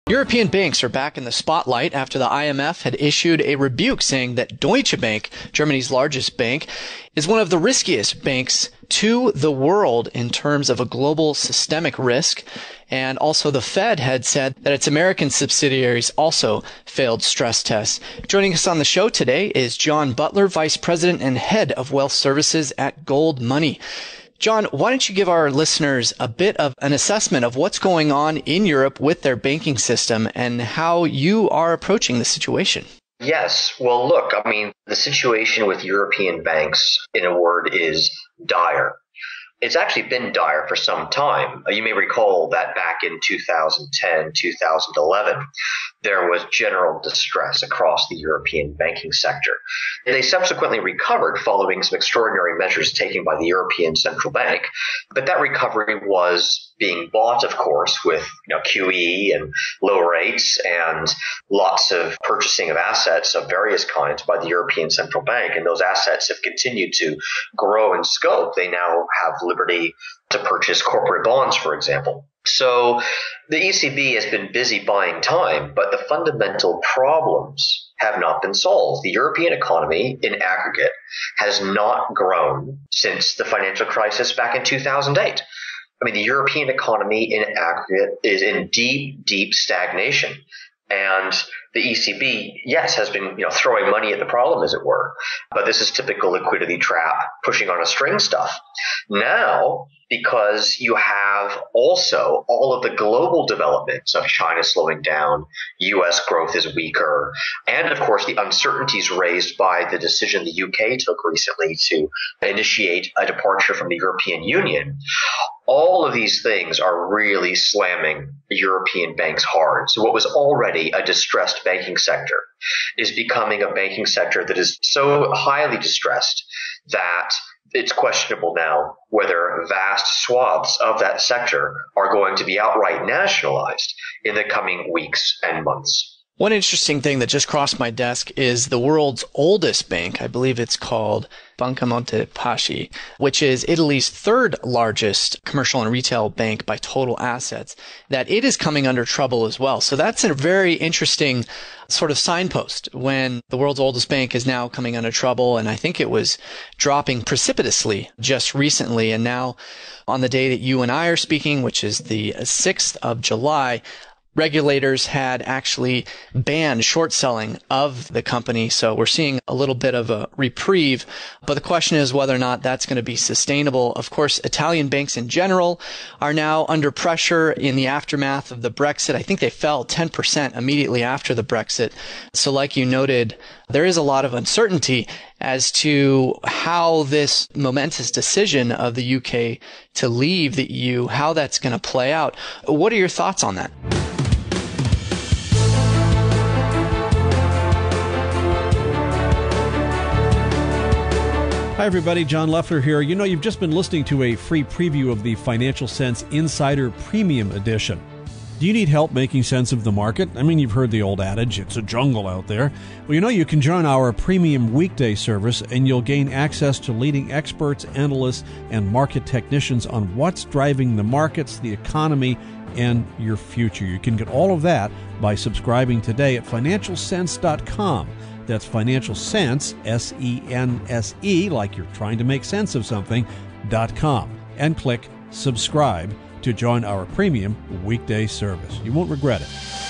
European banks are back in the spotlight after the IMF had issued a rebuke saying that Deutsche Bank, Germany's largest bank, is one of the riskiest banks to the world in terms of a global systemic risk. And also the Fed had said that its American subsidiaries also failed stress tests. Joining us on the show today is John Butler, Vice President and Head of Wealth Services at GoldMoney. John, why don't you give our listeners a bit of an assessment of what's going on in Europe with their banking system and how you are approaching the situation? Yes. Well, look, the situation with European banks, in a word, is dire. It's actually been dire for some time. You may recall that back in 2010, 2011, there was general distress across the European banking sector. They subsequently recovered following some extraordinary measures taken by the European Central Bank, but that recovery was being bought, of course, with QE and low rates and lots of purchasing of assets of various kinds by the European Central Bank, and those assets have continued to grow in scope. They now have liberty to purchase corporate bonds, for example. So the ECB has been busy buying time, but the fundamental problems have not been solved. The European economy in aggregate has not grown since the financial crisis back in 2008. The European economy in aggregate is in deep, deep stagnation. And the ECB, yes, has been throwing money at the problem, as it were. But this is typical liquidity trap, pushing on a string stuff. Now, because you have also all of the global developments of China slowing down, U.S. growth is weaker, and of course the uncertainties raised by the decision the UK took recently to initiate a departure from the European Union, all of these things are really slamming the European banks hard. So what was already a distressed banking sector is becoming a banking sector that is so highly distressed that it's questionable now whether vast swaths of that sector are going to be outright nationalized in the coming weeks and months. One interesting thing that just crossed my desk is the world's oldest bank. I believe it's called Banca Monte Paschi, which is Italy's third largest commercial and retail bank by total assets, that it is coming under trouble as well. So that's a very interesting sort of signpost when the world's oldest bank is now coming under trouble. And I think it was dropping precipitously just recently. And now on the day that you and I are speaking, which is the 6th of July, regulators had actually banned short selling of the company. So we're seeing a little bit of a reprieve. But the question is whether or not that's going to be sustainable. Of course, Italian banks in general are now under pressure in the aftermath of the Brexit. I think they fell 10% immediately after the Brexit. So like you noted, there is a lot of uncertainty as to how this momentous decision of the UK to leave the EU, how that's going to play out. What are your thoughts on that? Hi, everybody. John Leffler here. You've just been listening to a free preview of the Financial Sense Insider Premium Edition. Do you need help making sense of the market? You've heard the old adage, it's a jungle out there. Well, you can join our premium weekday service and you'll gain access to leading experts, analysts, and market technicians on what's driving the markets, the economy, and your future. You can get all of that by subscribing today at financialsense.com. That's Financial Sense, S-E-N-S-E, like you're trying to make sense of something, .com. And click subscribe to join our premium weekday service. You won't regret it.